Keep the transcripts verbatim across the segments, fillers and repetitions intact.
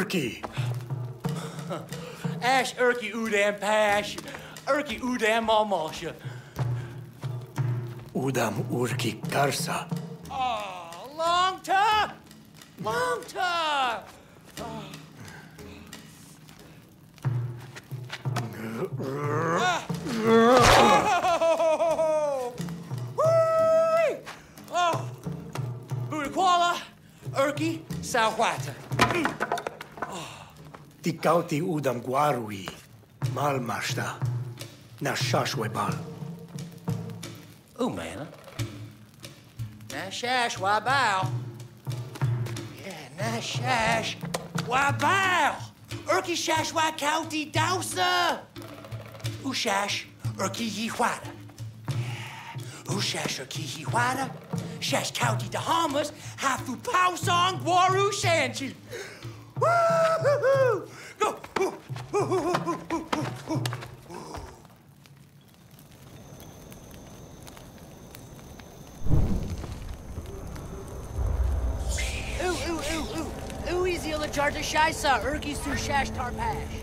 Urki. Ash Urki Udam Pash. Urki Udam Malmalsha. Udam Urki Karsa. Oh, long time. Long time. Oh. Ah. Oh. Woo-wee. Oh. Budakwala, Urki, Sawhata. Tikauti Udam Guarui. Malmashta. Nashashwebal. Ooh, man. Nashash, why bow? Yeah, Nashash, why bow? Urki shash, why county dousa? Ushash, Urki Yihuada. Ushash, Urki Yihuada. Shash county Dahamas, Hafu Pausong, Waru Shanchi. Woo-hoo-hoo! Go! Ooh, ooh, ooh, ooh. Ooh, easy on the charge of Shaisa, Urki Su Shash Tarpash.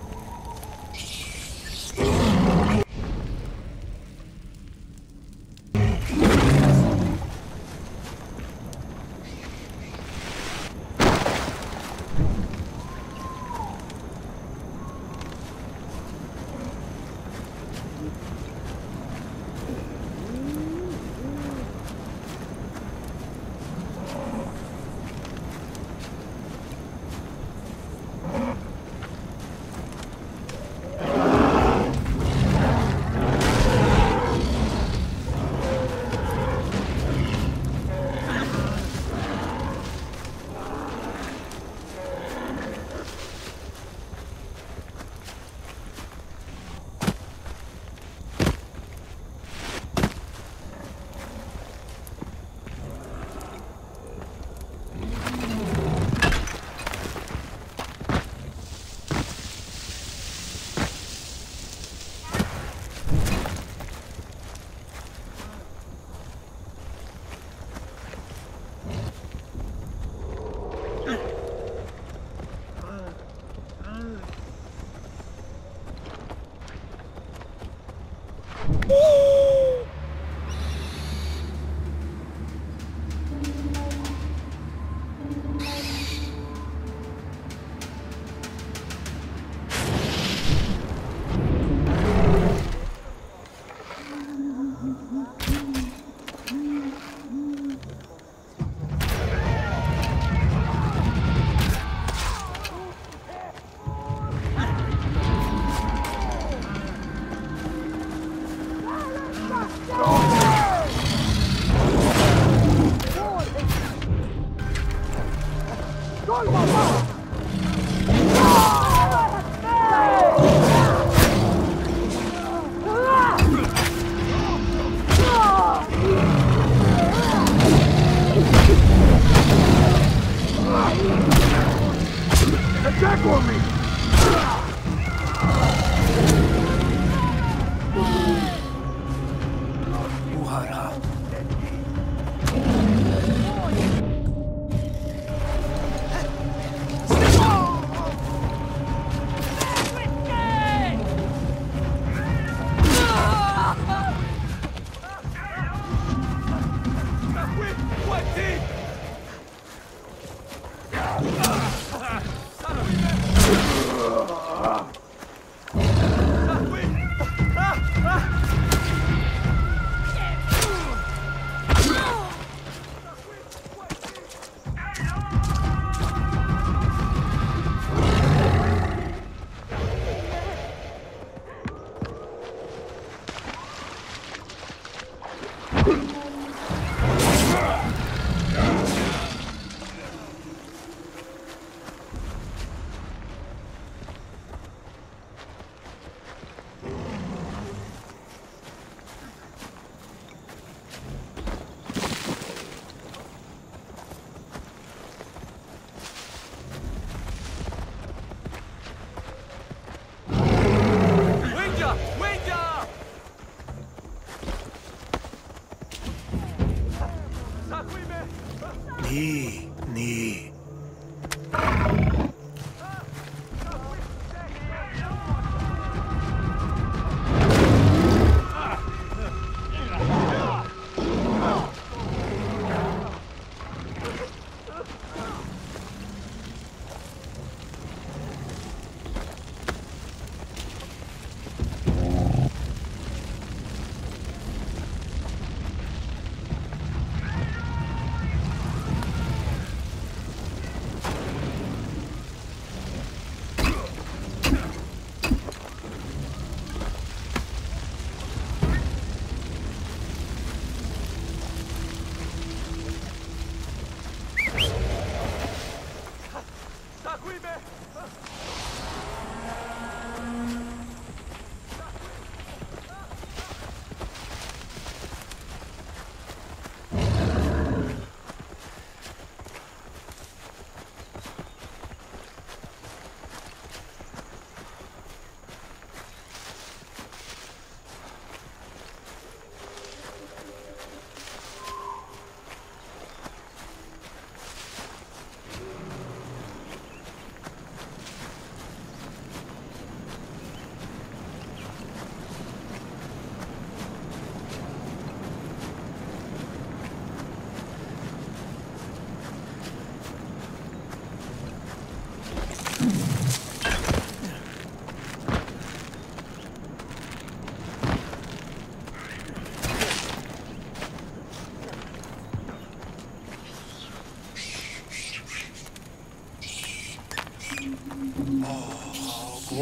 Attack on me! Uhara. Ni, ni.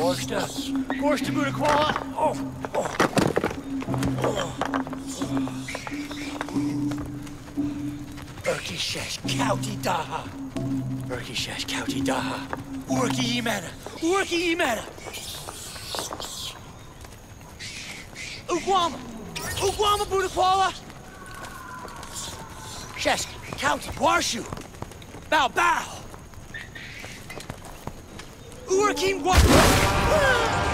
Gorsta. Gorsta Buddha Koala. Oh, oh. Urki Shesh Kauti Daha. Urki Shesh Kauti Daha. Urki Yemena. Urki Yemena. Uguama. Uguama Buddha Koala. Shesh Kauti Warshu. Bow Bow. Urkim Warshu.